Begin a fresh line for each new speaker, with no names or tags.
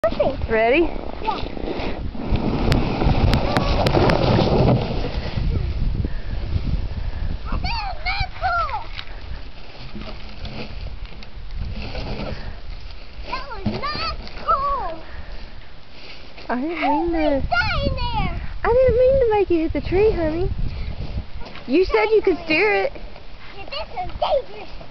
Ready?
Yeah. That was not cool.
I didn't mean to.
Stay there.
I didn't mean to make you hit the tree, honey. You said you could steer it.
Yeah, this is dangerous.